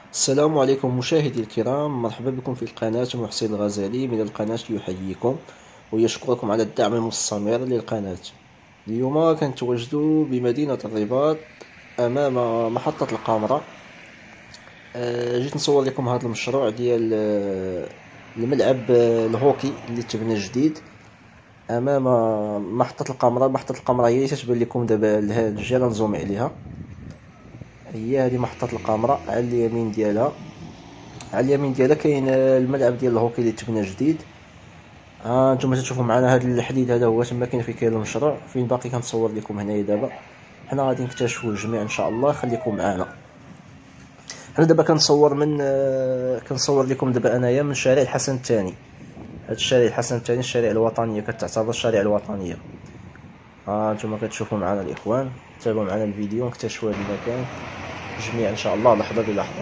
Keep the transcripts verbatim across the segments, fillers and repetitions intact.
السلام عليكم مشاهدي الكرام، مرحبا بكم في القناة. محسن الغزالي من القناة يحييكم ويشكركم على الدعم المستمر للقناة. اليوم كنتواجد بمدينة الرباط أمام محطة القامرة. آه، جيت نصور لكم هذا المشروع ديال آه، الملعب آه، الهوكي اللي تبنى جديد أمام محطة القامرة. محطة القامرة هي اللي تتبان لكم دابا لهاد الجهة، نزومي عليها. هي هذه محطة القامرة، على اليمين ديالها على اليمين ديالها كاين الملعب ديال الهوكي اللي تبنى جديد. ها انتم تشوفوا معنا هذا الحديد، هذا هو تما كاين فين كاين المشروع، فين باقي كنصور لكم هنايا. دابا حنا غادي نكتشفوا الجميع ان شاء الله، خليكم معنا. حنا دابا كنصور من آه، كنصور لكم دابا انايا من شارع الحسن الثاني. هذا الشارع الحسن الثاني الشارع الوطنيه، كتعتبر الشارع الوطنيه. ها انتم كتشوفوا معنا الاخوان، تابعوا معنا الفيديو نكتشفوا هذا المكان جميع ان شاء الله لحظه بلحظه.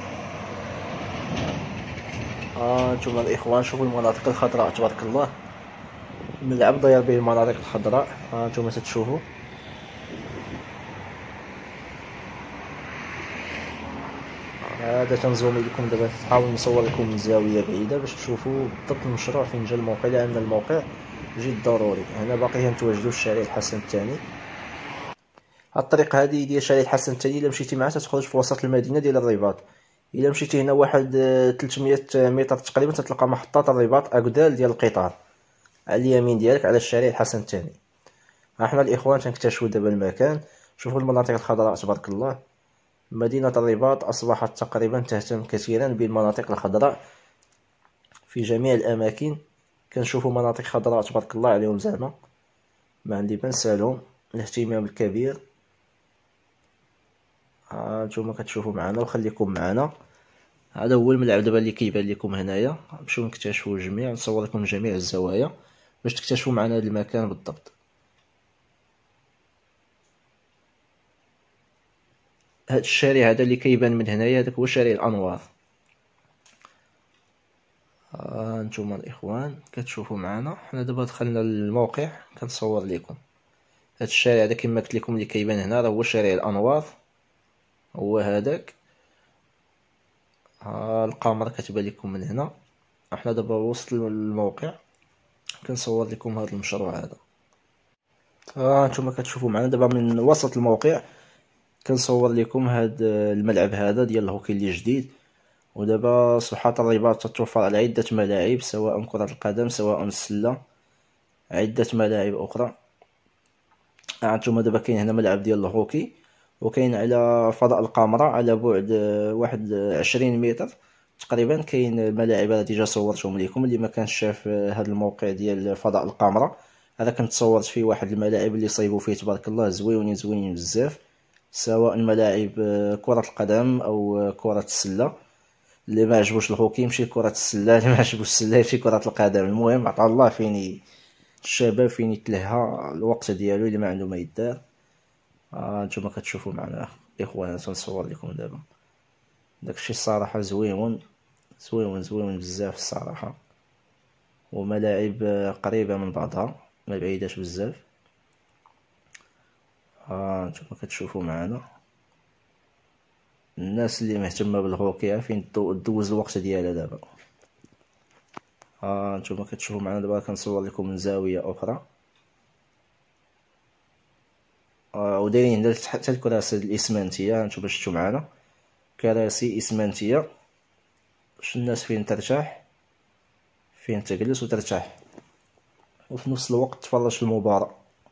ها انتم الاخوان شوفوا المناطق الخضراء تبارك الله، الملعب داير به المناطق الخضراء. ها انتم تتشوفوا. هذا تنزوم لكم دابا، نحاول نصور لكم من زاويه بعيده باش تشوفوا بالضبط المشروع فين جا الموقع، لان الموقع جد ضروري. هنا باقي كنتواجدوا في الشارع الحسن الثاني. هاد الطريق هذه ديال شارع الحسن الثاني الا مشيتي معها تتخرج في وسط المدينه ديال الرباط. الا مشيتي هنا واحد آه، ثلاثمية متر تقريبا تتلقى محطه الرباط اكدال ديال القطار على اليمين ديالك على الشارع الحسن الثاني. ها حنا الاخوان تنكتشفوا دابا المكان. شوفوا المناطق الخضراء تبارك الله. مدينة الرباط أصبحت تقريبا تهتم كثيرا بالمناطق الخضراء في جميع الأماكن. كنشوفوا مناطق خضراء تبارك الله عليهم، زعما ما عندي ما نسالهم الاهتمام الكبير. ها نتوما كتشوفوا معنا وخليكم معنا. هذا هو الملعب دابا اللي كيبان لكم هنايا. نمشيو نكتشفوا الجميع، نصور لكم جميع الزوايا باش تكتشفوا معنا هذا المكان بالضبط. هاد الشارع هذا اللي كيبان من هنايا هذاك هو شارع الانوار. ها نتوما الاخوان كتشوفوا معنا. حنا دابا دخلنا للموقع كنصور لكم هاد الشارع هذا كما قلت لكم اللي كيبان هنا، راه هو شارع الانوار، هو هذاك. ها القمر كتبان لكم من هنا. احنا دابا وسط الموقع كنصور لكم هذا المشروع هذا. ها نتوما كتشوفوا معنا دابا من وسط الموقع كنصور لكم هاد الملعب هذا ديال الهوكي اللي جديد. ودابا صحة الرباط تتوفر على عدة ملاعب، سواء كرة القدم سواء السلة، عدة ملاعب أخرى. هانتوما دابا كاين هنا ملعب ديال الهوكي، وكاين على فضاء القمرة على بعد واحد عشرين متر تقريبا كاين الملاعب هادي ديجا صورتهم لكم. اللي ما كانش شاف هذا الموقع ديال فضاء القمرة، هذا كنت صورت فيه واحد الملاعب اللي صايبوا فيه تبارك الله، زويونين زوينين بزاف، سواء ملاعب كرة القدم او كرة السلة. اللي ما عجبوش الهوكي يمشي كرة السلة، اللي ما عجبوش السلة يمشي كرة القدم. المهم عطا الله فين الشباب فين يتلهى الوقت ديالو اللي ما عنده ما يدار. ها نتوما كتشوفوا معنا اخوانا تنصور لكم دابا. داكشي الصراحه زويون زويون زويون بزاف الصراحه، وملاعب قريبه من بعضها ما بعيداش بزاف. ها نتوما كتشوفوا معنا الناس اللي مهتمه بالهوكي فين دوز الوقت ديالها دابا. ها نتوما كتشوفوا معنا دابا كنصور لكم من زاويه اخرى. ودايرين هنا حتى الكراسي الاسمنتيه، نتوما شفتوا معنا كراسي اسمنتيه باش الناس فين ترتاح، فين تجلس وترتاح، وفي نفس الوقت تفرج في المباراة.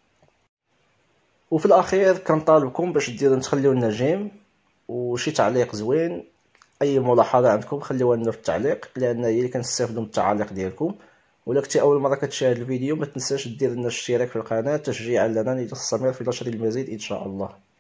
وفي الاخير كنطالبكم باش ديروا تخليو لنا جيم وشي تعليق زوين. اي ملاحظه عندكم خليوها لنا في التعليق، لان هي اللي كنستافدوا من التعاليق ديالكم. ولا كنتي اول مره كتشاهد الفيديو ما تنساش دير لنا الاشتراك في القناه تشجيعا لنا لنستمر في نشر المزيد ان شاء الله.